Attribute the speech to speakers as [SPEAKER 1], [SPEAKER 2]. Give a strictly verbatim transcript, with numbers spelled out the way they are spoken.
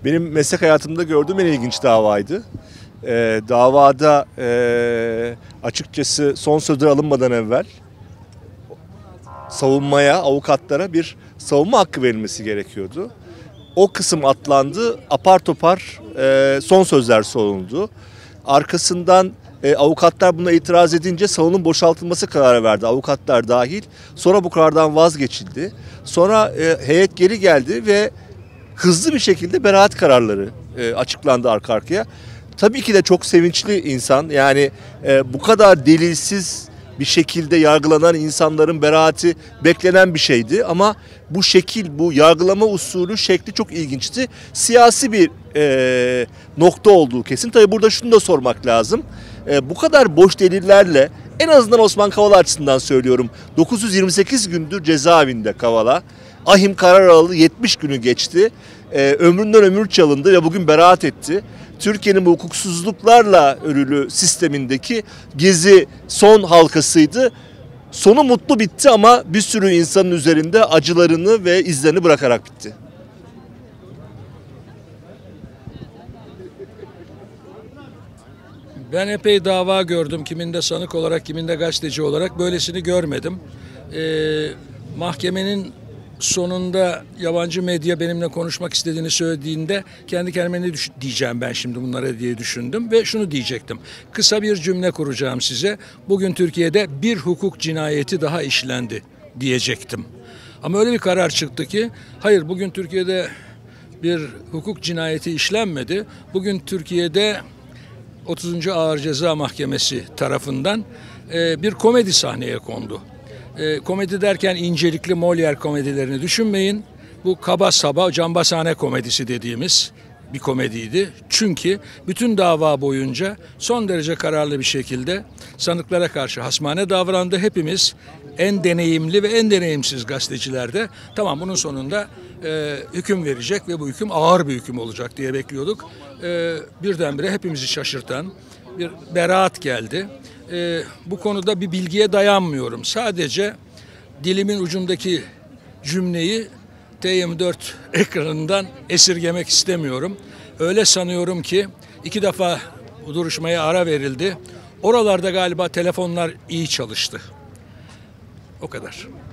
[SPEAKER 1] Benim meslek hayatımda gördüğüm en ilginç davaydı. Ee, davada e, açıkçası son sözler alınmadan evvel savunmaya, avukatlara bir savunma hakkı verilmesi gerekiyordu. O kısım atlandı, apar topar e, son sözler soruldu. Arkasından e, avukatlar buna itiraz edince salonun boşaltılması kararı verdi, avukatlar dahil. Sonra bu karardan vazgeçildi. Sonra e, heyet geri geldi ve hızlı bir şekilde beraat kararları e, açıklandı arka arkaya. Tabii ki de çok sevinçli insan, yani e, bu kadar delilsiz bir şekilde yargılanan insanların beraati beklenen bir şeydi. Ama bu şekil, bu yargılama usulü şekli çok ilginçti. Siyasi bir e, nokta olduğu kesin. Tabii burada şunu da sormak lazım. E, bu kadar boş delillerle, en azından Osman Kavala açısından söylüyorum, dokuz yüz yirmi sekiz gündür cezaevinde Kavala. Ahim karar aldı, yetmiş günü geçti. Ee, ömründen ömür çalındı ve bugün beraat etti. Türkiye'nin bu hukuksuzluklarla örülü sistemindeki Gezi son halkasıydı. Sonu mutlu bitti ama bir sürü insanın üzerinde acılarını ve izlerini bırakarak bitti.
[SPEAKER 2] Ben epey dava gördüm. Kiminde sanık olarak, kiminde gazeteci olarak. Böylesini görmedim. Ee, mahkemenin sonunda yabancı medya benimle konuşmak istediğini söylediğinde kendi kendime ne diyeceğim ben şimdi bunlara diye düşündüm ve şunu diyecektim. Kısa bir cümle kuracağım size. Bugün Türkiye'de bir hukuk cinayeti daha işlendi diyecektim. Ama öyle bir karar çıktı ki hayır, bugün Türkiye'de bir hukuk cinayeti işlenmedi. Bugün Türkiye'de otuzuncu Ağır Ceza Mahkemesi tarafından bir komedi sahneye kondu. E, komedi derken incelikli Molière komedilerini düşünmeyin. Bu kaba saba cambazhane komedisi dediğimiz bir komediydi. Çünkü bütün dava boyunca son derece kararlı bir şekilde sanıklara karşı hasmane davrandı. Hepimiz, en deneyimli ve en deneyimsiz gazeteciler de tamam bunun sonunda e, hüküm verecek ve bu hüküm ağır bir hüküm olacak diye bekliyorduk. E, birdenbire hepimizi şaşırtan bir beraat geldi. Ee, bu konuda bir bilgiye dayanmıyorum. Sadece dilimin ucundaki cümleyi T yirmi dört ekranından esirgemek istemiyorum. Öyle sanıyorum ki iki defa bu duruşmaya ara verildi. Oralarda galiba telefonlar iyi çalıştı. O kadar.